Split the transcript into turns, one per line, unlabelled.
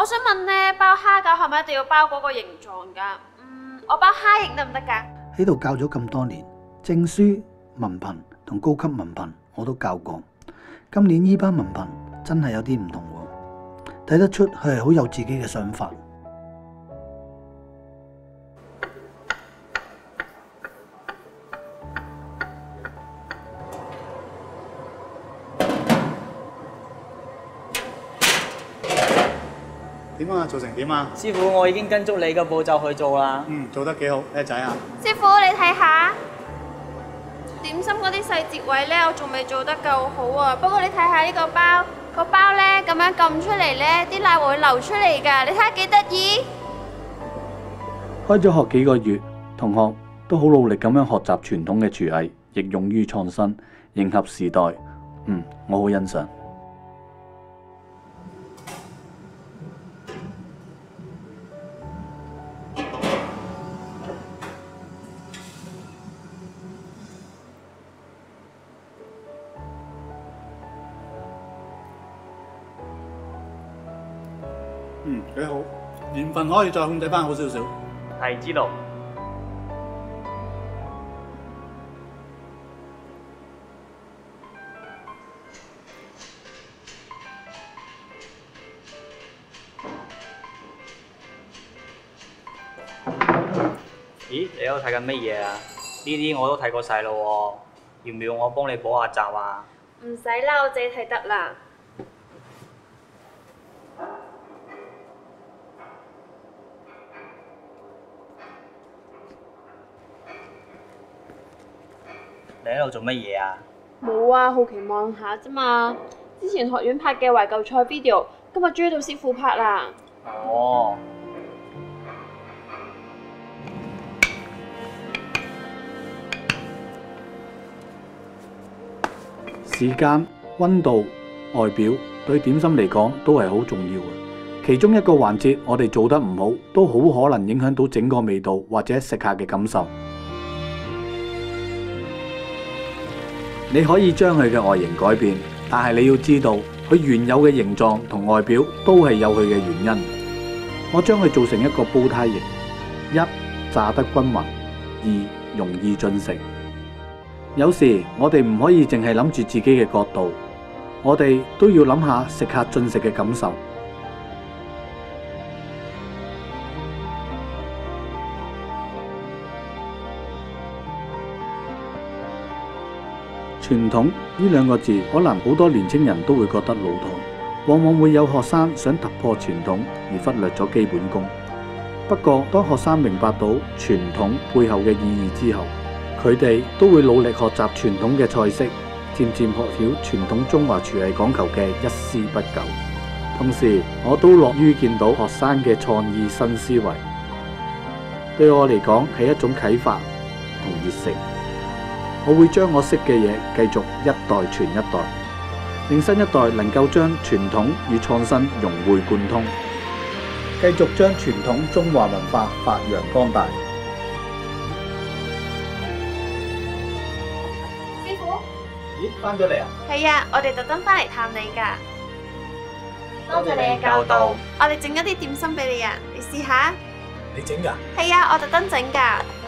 我想問咧，包蝦餃係咪一定要包嗰個形狀㗎？我包蝦形得唔得㗎？
喺度教咗咁多年，證書、文憑同高級文憑我都教過。今年依班文憑真係有啲唔同喎，睇得出佢係好有自己嘅想法。
點啊？做成點啊？
師傅，我已經跟足你嘅步驟去做啦。
做得幾好，叻仔啊！
師傅，你睇下點心嗰啲細節位咧，我仲未做得夠好啊。不過你睇下呢個包，個包咧咁樣撳出嚟咧，啲奶會流出嚟㗎。你睇下幾得意。
開咗學幾個月，同學都好努力咁樣學習傳統嘅廚藝，亦勇於創新，迎合時代。我好欣賞。
幾好，鹽分可以再控制翻好少少。
係知道。咦，你喺度睇緊乜嘢啊？呢啲我都睇過晒咯喎，要唔要我幫你補下習啊？
唔使啦，我自己睇得啦。
你喺度做乜嘢啊？
冇啊，好奇望下啫嘛。之前學院拍嘅懷舊菜 video， 今日追到師傅拍啦。
哦。
時間、溫度、外表對點心嚟講都係好重要嘅。其中一個環節我哋做得唔好，都好可能影響到整個味道或者食客嘅感受。你可以將佢嘅外形改變，但係你要知道佢原有嘅形狀同外表都係有佢嘅原因。我將佢做成一個煲呔形：一、炸得均勻；二、容易進食。有時我哋唔可以淨係諗住自己嘅角度，我哋都要諗下食客進食嘅感受。傳統呢兩個字，可能好多年青人都會覺得老土，往往會有學生想突破傳統而忽略咗基本功。不過，當學生明白到傳統背後嘅意義之後，佢哋都會努力學習傳統嘅菜式，漸漸學曉傳統中華廚藝講求嘅一絲不苟。同時，我都樂於見到學生嘅創意新思維，對我嚟講係一種啟發同熱誠。我會將我識嘅嘢繼續一代傳一代，令新一代能夠將傳統與創新融會貫通，繼續將傳統中華文化發揚光大。
師傅，
咦，返咗嚟啊？
係啊，我哋特登返嚟探你㗎。多謝你嘅教導，我哋整一啲點心俾你啊，你試下。
你整㗎？
係啊，我特登整㗎。